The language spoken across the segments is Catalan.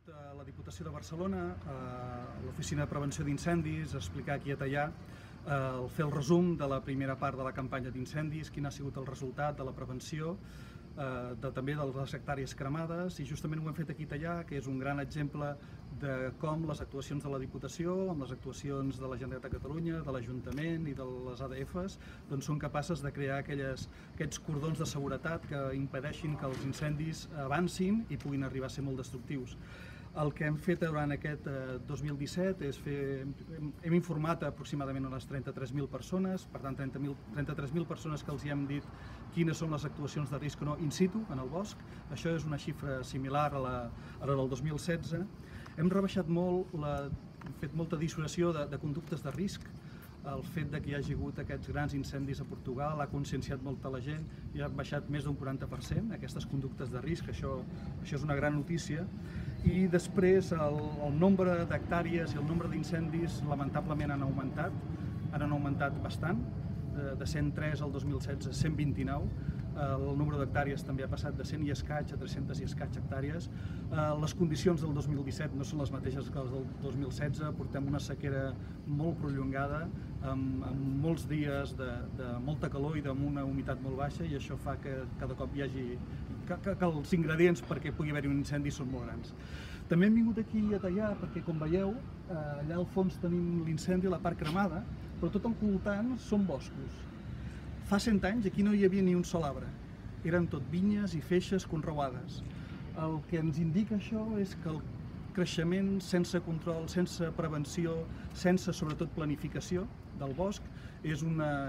a la Diputació de Barcelona, a l'Oficina de Prevenció d'Incendis, a explicar aquí a Teià, fer el resum de la primera part de la campanya d'incendis, quin ha sigut el resultat de la prevenció, també de les hectàrees cremades, i justament ho hem fet aquí a Teià, que és un gran exemple de com les actuacions de la Diputació, amb les actuacions de la Generalitat de Catalunya, de l'Ajuntament i de les ADFs, doncs són capaces de crear aquests cordons de seguretat que impedeixin que els incendis avancin i puguin arribar a ser molt destructius. El que hem fet durant aquest 2017 és hem informat aproximadament unes 33.000 persones, per tant 33.000 persones que els hi hem dit quines són les actuacions de risc o no in situ en el bosc. Això és una xifra similar a la del 2016. Hem rebaixat molt, hem fet molta dissuasió de conductes de risc. El fet que hi hagi hagut aquests grans incendis a Portugal ha conscienciat molta la gent i ha baixat més d'un 40% aquestes conductes de risc. Això és una gran notícia. I després el nombre d'hectàrees i el nombre d'incendis lamentablement han augmentat bastant, de 103 al 2016 a 129. El número d'hectàrees també ha passat de 100 i escaig a 300 i escaig hectàrees. Les condicions del 2017 no són les mateixes que les del 2016, portem una sequera molt prolongada, amb molts dies de molta calor i amb una humitat molt baixa, i això fa que cada cop hi hagi que els ingredients perquè pugui haver-hi un incendi són molt grans. També hem vingut aquí a Teià perquè, com veieu, allà al fons tenim l'incendi a la part cremada, però tot al voltant són boscos. Fa 100 anys aquí no hi havia ni un sol arbre, eren tot vinyes i feixes conreuades. El que ens indica això és que el creixement sense control, sense prevenció, sense sobretot planificació del bosc és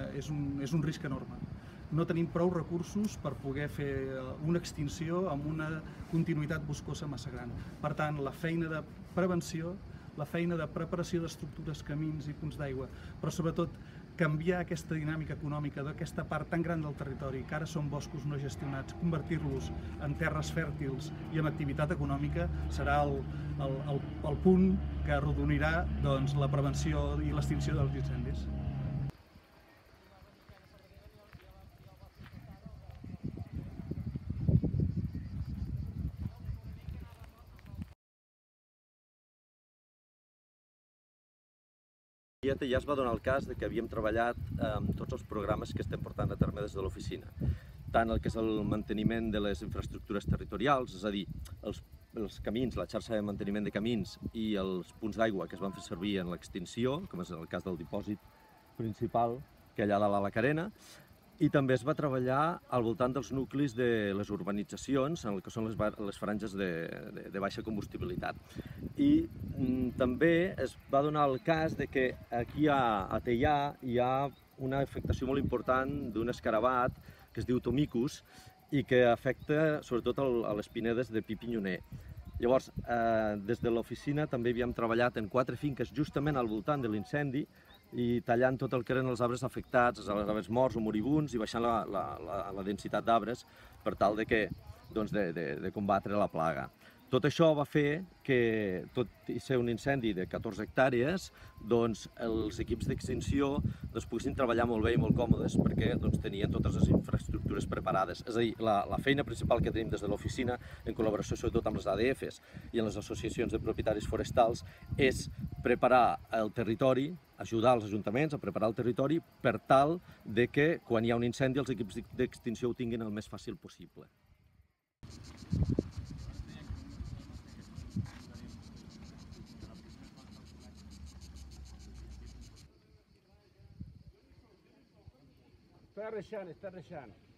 un risc enorme. No tenim prou recursos per poder fer una extinció amb una continuïtat boscosa massa gran. Per tant, la feina de prevenció, la feina de preparació d'estructures, camins i punts d'aigua, però sobretot canviar aquesta dinàmica econòmica d'aquesta part tan gran del territori, que ara són boscos no gestionats, convertir-los en terres fèrtils i en activitat econòmica, serà el punt que arrodonirà la prevenció i l'extinció dels incendis. Ja es va donar el cas que havíem treballat amb tots els programes que estem portant a terme des de l'oficina, tant el que és el manteniment de les infraestructures territorials, és a dir, els camins, la xarxa de manteniment de camins i els punts d'aigua que es van fer servir en l'extinció, com és el cas del dipòsit principal que hi ha allà a la Carena, i també es va treballar al voltant dels nuclis de les urbanitzacions, en el que són les franges de baixa combustibilitat. I també es va donar el cas que aquí a Teià hi ha una afectació molt important d'un escarabat que es diu Tomicus i que afecta sobretot a les pinedes de pi pinyoner. Llavors, des de l'oficina també havíem treballat en 4 finques justament al voltant de l'incendi i tallant tot el que eren els arbres afectats, els arbres morts o moribuns, i baixant la densitat d'arbres per tal de combatre la plaga. Tot això va fer que, tot i ser un incendi de 14 hectàrees, els equips d'extinció poguessin treballar molt bé i molt còmodes perquè tenien totes les infraestructures preparades. És a dir, la feina principal que tenim des de l'oficina, en col·laboració sobretot amb les ADFs i amb les associacions de propietaris forestals, és preparar el territori, ajudar els ajuntaments a preparar el territori per tal que quan hi ha un incendi els equips d'extinció ho tinguin el més fàcil possible. Està reixant.